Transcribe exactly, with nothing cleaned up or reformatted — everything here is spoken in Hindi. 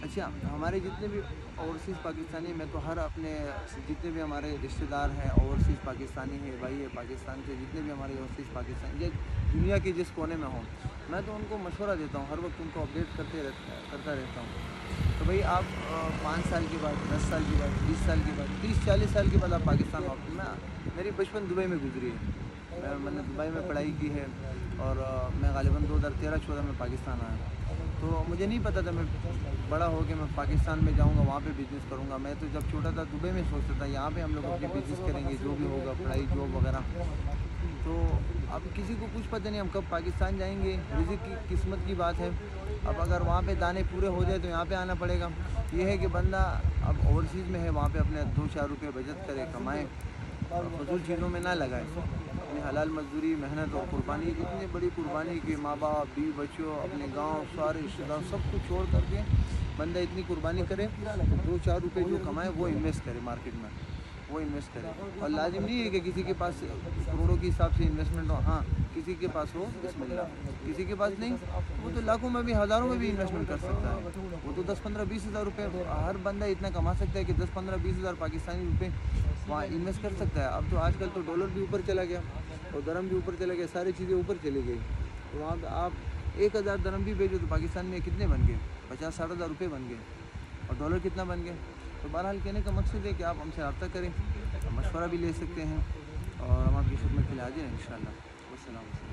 अच्छा, हमारे जितने भी ओवरसीज़ पाकिस्तानी, मैं तो हर अपने जितने भी हमारे रिश्तेदार हैं ओवरसीज़ पाकिस्तानी है, भाई है पाकिस्तान से, जितने भी हमारे ओवरसीज़ पाकिस्तानी या दुनिया के जिस कोने में हों, मैं तो उनको मशवरा देता हूँ, हर वक्त उनको अपडेट करते रहता करता रहता हूँ। तो भाई आप पाँच साल के बाद, दस साल के बाद, बीस साल के बाद, तीस चालीस साल के बाद आप पाकिस्तान वापस, मैं मेरी बचपन दुबई में गुजरी है, मैं मैंने दुबई में पढ़ाई की है और अ, मैं ग़ालिबन दो हज़ार तेरह चौदह में पाकिस्तान आया। तो मुझे नहीं पता था मैं बड़ा हो के मैं पाकिस्तान में जाऊंगा, वहाँ पे बिज़नेस करूंगा। मैं तो जब छोटा था दुबई में सोचता था यहाँ पे हम लोग अपनी बिज़नेस करेंगे, जो भी होगा पढ़ाई जॉब वगैरह। तो अब किसी को कुछ पता नहीं हम कब पाकिस्तान जाएंगे, रिज़्क़ की किस्मत की बात है। अब अगर वहाँ पे दाने पूरे हो जाए तो यहाँ पे आना पड़ेगा। ये है कि बंदा अब ओवरसीज़ में है, वहाँ पे अपने दो चार रुपये बचत करे, कमाए और फजूल चीज़ों में ना लगाए। अपनी हलाल मज़दूरी, मेहनत और कुर्बानी, इतनी बड़ी कुर्बानी कि माँ बाप, बीवी बच्चों, अपने गांव सारे रिश्तेदार सब कुछ छोड़ करके बंदा इतनी कुर्बानी करे तो दो चार रुपए जो कमाए वो इन्वेस्ट करे मार्केट में, वो इन्वेस्ट करे। और लाजिम नहीं है कि किसी के पास करोड़ों के हिसाब से इन्वेस्टमेंट हो, हाँ किसी के पास हो बिस्मिल्लाह, किसी के पास नहीं वो तो लाखों में भी हज़ारों में भी इन्वेस्टमेंट कर सकता है। वो तो दस पंद्रह बीस हज़ार रुपये हर बंदा इतना कमा सकता है कि दस पंद्रह बीस हज़ार पाकिस्तानी रुपये वहाँ इन्वेस्ट कर सकता है। अब तो आजकल तो डॉलर भी ऊपर चला गया और दरम भी ऊपर चला गया, सारी चीज़ें ऊपर चली गई। तो वहाँ पे आप एक हज़ार दरम भी भेजो तो पाकिस्तान में कितने बन गए, पचास साठ हज़ार रुपये बन गए और डॉलर कितना बन गए। तो बहरहाल कहने का मकसद है कि आप हमसे रब्ता करें, मशवरा भी ले सकते हैं और हम आपकी खिदमत के लिए हाजिर हैं इंशाअल्लाह। वस्सलाम।